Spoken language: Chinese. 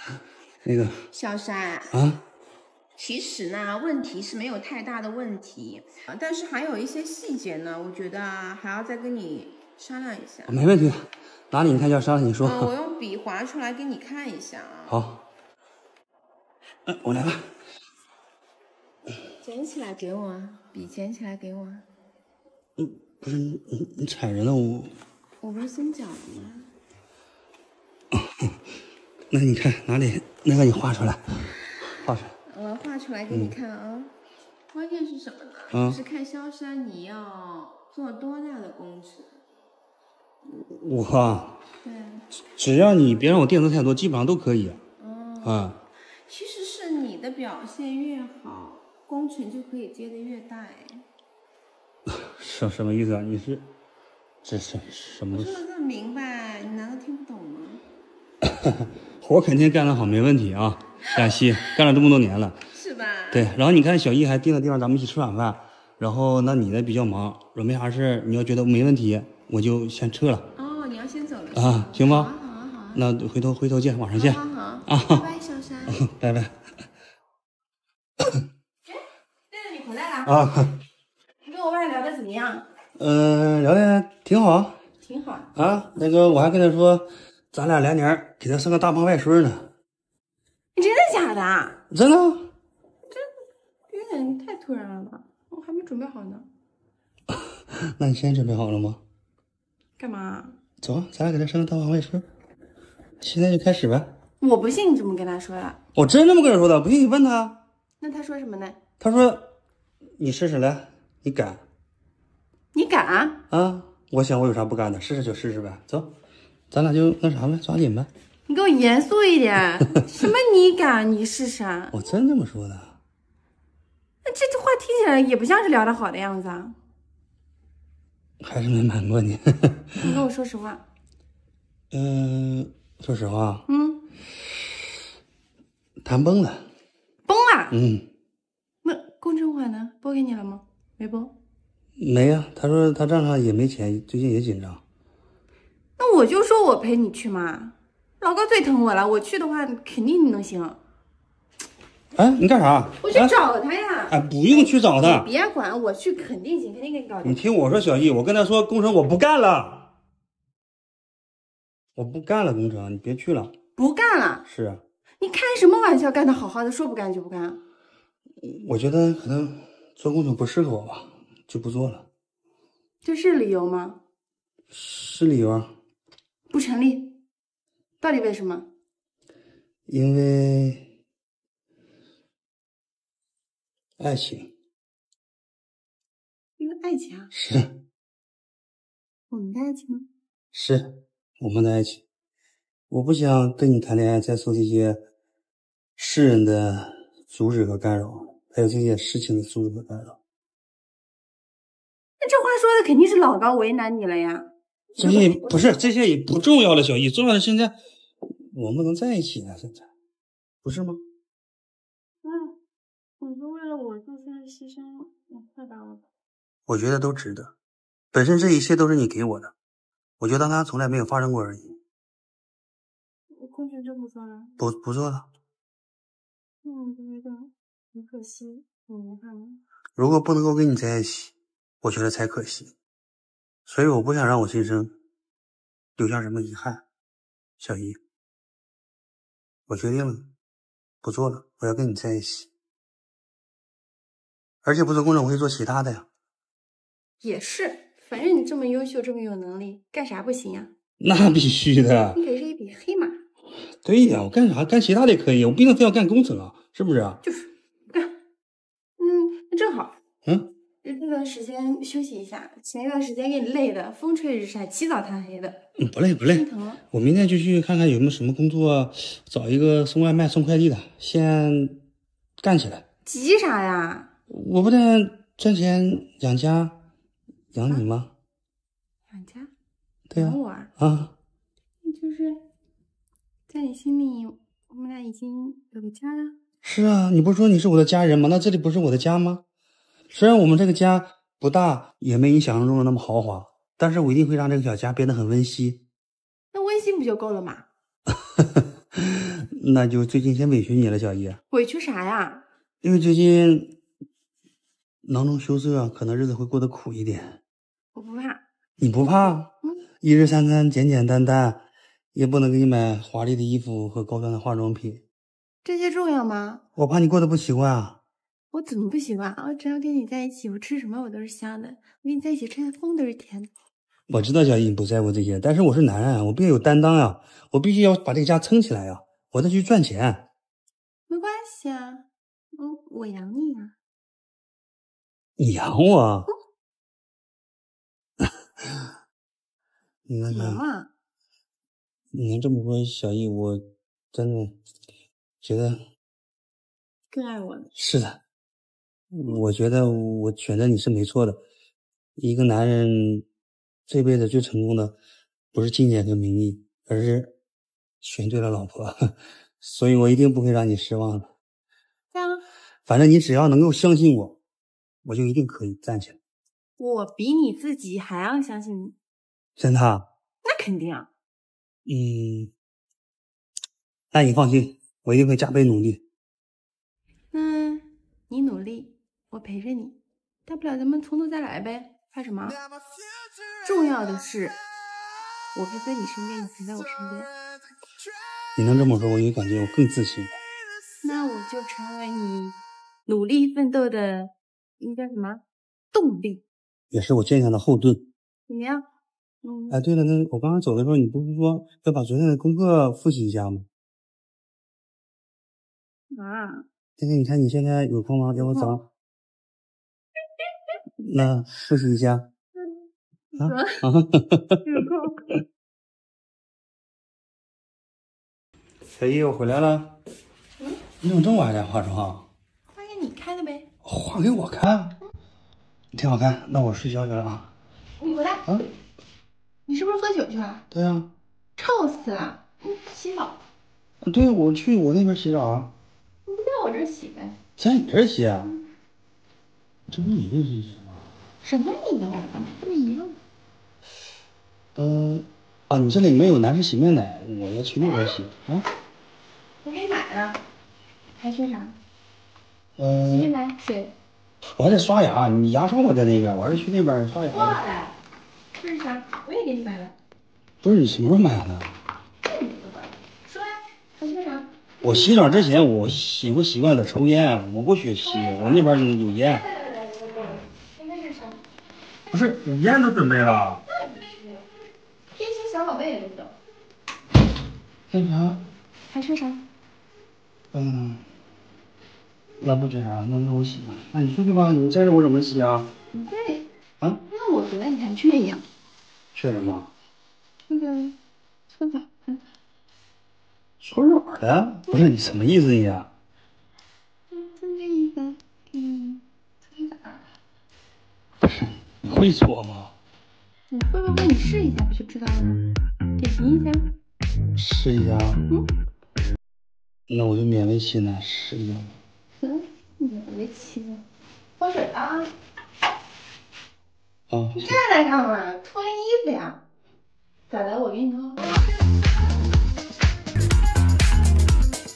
那个小山啊， 其实呢，问题是没有太大的问题，但是还有一些细节呢，我觉得还要再跟你商量一下。 没问题的，哪里你看要商量你说。 我用笔划出来给你看一下啊。 好，我来吧。 捡起来给我，笔捡起来给我。 不是你踩人了我不是松脚了吗？ 那你看哪里？那个你画出来，画出来。 我画出来给你看啊。关键是什么呢？就是看萧山你要做多大的工程。 对，只要你别让我垫资太多，基本上都可以。 其实是你的表现越好，工程就可以接得越大。 什么意思啊？你是这是什么？ 我说的这么明白，你难道听不懂吗？ 活肯定干得好，没问题啊。雅西干了这么多年了， 是吧？ 对，然后你看小易还定了地方，咱们一起吃晚饭。然后那你呢比较忙，如果没啥事，你要觉得没问题，我就先撤了。 哦，你要先走了啊？行吗？ 好。 那回头见，晚上见。 好啊，拜拜，小山。 拜拜。 对了，你回来了啊？ 你跟我爸聊的怎么样？ 聊的挺好。 挺好啊。那个我还跟他说，咱俩来年给他生个大胖外孙呢。 你真的假的？ 真的。 这有点太突然了吧？我还没准备好呢。 那你现在准备好了吗？ 干嘛？ 走啊，咱俩给他生个大胖外孙。现在就开始呗。 我不信你这么跟他说的。 我真这么跟他说的，不信你问他。 那他说什么呢？ 他说：“你试试来，你敢？ 你敢啊？我想我有啥不敢的，试试就试试呗。走，咱俩就那啥呗，抓紧呗。 你给我严肃一点。什么你敢？你试试？ 我真这么说的。 那这话听起来也不像是聊得好的样子啊。 还是没瞒过你。 你跟我说实话。 说实话，谈崩了。 崩了？ 那工程款呢？拨给你了吗？没拨。 没呀，他说他账上也没钱，最近也紧张。 那我就说我陪你去嘛，老高最疼我了，我去的话肯定能行。 哎，你干啥？ 我去找他呀。 哎，不用去找他， 别管，我去肯定行，肯定给你搞定。 你听我说，小易，我跟他说工程我不干了，我不干了工程，你别去了。 不干了？ 是啊。 你开什么玩笑？干得好好的，说不干就不干。 我觉得可能做工程不适合我吧，就不做了。 这是理由吗？ 是理由啊。 不成立。到底为什么？ 因为爱情。 因为爱情啊？ 是。 我们的爱情？ 是我们的爱情。我不想跟你谈恋爱再受这些世人的阻止和干扰，还有这些事情的阻止和干扰。 那这话说的肯定是老高为难你了呀。 这些不是，这些也不重要了，小易，重要的现在我们能在一起了，现在不是吗？ 你说为了我就算牺牲太大了。 我觉得都值得，本身这一切都是你给我的，我就当它从来没有发生过而已。 工程真不做了？ 不做了。 我觉得很可惜，很遗憾。 如果不能够跟你在一起，我觉得才可惜。所以我不想让我今生留下什么遗憾。小易，我决定了，不做了，我要跟你在一起。而且不做工程，我会做其他的呀。 也是，反正你这么优秀，这么有能力，干啥不行呀？ 那必须的。 你可是一匹黑马。 对呀，我干啥干其他的也可以，我不一定非要干工程啊，是不是啊？ 就是干。那正好。这段时间休息一下，前一段时间给你累的风吹日晒，起早贪黑的。 不累不累。 心疼。我明天就去看看有没有什么工作，找一个送外卖送快递的，先干起来。 急啥呀？ 我不但赚钱养家，养你吗？ 养家？ 对呀。 养我啊？那就是在你心里，我们俩已经有个家了。 是啊，你不是说你是我的家人吗？那这里不是我的家吗？虽然我们这个家不大，也没你想象中的那么豪华，但是我一定会让这个小家变得很温馨。 那温馨不就够了吗？ 那就最近先委屈你了，小姨。 委屈啥呀？ 因为最近囊中羞涩，可能日子会过得苦一点。 我不怕。 你不怕？一日三餐简简单单，也不能给你买华丽的衣服和高端的化妆品。 这些重要吗？ 我怕你过得不习惯啊。 我怎么不习惯？我只要跟你在一起，我吃什么我都是香的。我跟你在一起，吹的风都是甜的。 我知道小姨你不在乎这些，但是我是男人，我必须有担当呀，我必须要把这个家撑起来呀，我得去赚钱。 没关系啊，我养你啊。 你养我？你看看，你能这么说，小易，我真的觉得更爱我了。 是的，我觉得我选择你是没错的。一个男人这辈子最成功的不是金钱和名利，而是选对了老婆，所以我一定不会让你失望的。 对啊， 反正你只要能够相信我，我就一定可以站起来。 我比你自己还要相信你。 真的？ 那肯定啊。 那你放心，我一定会加倍努力。 你努力，我陪着你，大不了咱们从头再来呗，怕什么？重要的是，我陪在你身边，你陪在我身边。 你能这么说，我就感觉我更自信。 那我就成为你努力奋斗的，那叫什么动力？ 也是我坚强的后盾。 怎么样？ 哎，对了，那我刚刚走的时候，你不是说要把昨天的功课复习一下吗？今天你看你现在有空吗？要不走？那复习一下。有空。小姨，我回来了。你怎么这么晚才化妆？ 画给你看的呗。 画给我看？挺好看。那我睡觉去了啊。 你回来。你是不是喝酒去了？ 对啊。 臭死了！洗澡。 对，我去我那边洗澡啊。 你不在我这儿洗呗？ 在你这儿洗啊？这不是你的意思吗？ 什么你的？不一样。 你这里没有男士洗面奶，我要去那边洗啊。 我给你买了。还缺啥？洗面奶、水。 我还得刷牙，你牙刷我在那边，我还是去那边刷牙。 过来。这是啥？我也给你买了。 不是你什么时候买的？ 说呀，还缺啥？ 我洗澡之前我习惯了抽烟，我不许吸，我那边有烟。 那是啥？ 不是你烟都准备了。 贴心小宝贝也都懂。 那啥？ 还缺啥？ 那不缺啥，那我洗吧。那你出去吧，你在这我怎么洗啊？ 你这那我觉得你还缺一样。 缺什么？ 那个搓澡。 搓澡的？不是你什么意思你呀？ 这意思。搓澡。 不是你会搓吗？ 你会不会？你试一下不就知道了？点评一下。 试一下。那我就勉为其难试一下。 勉为其难。喝水啊！ 啊！ 你这在干嘛？脱衣服呀？咋的？我给你脱。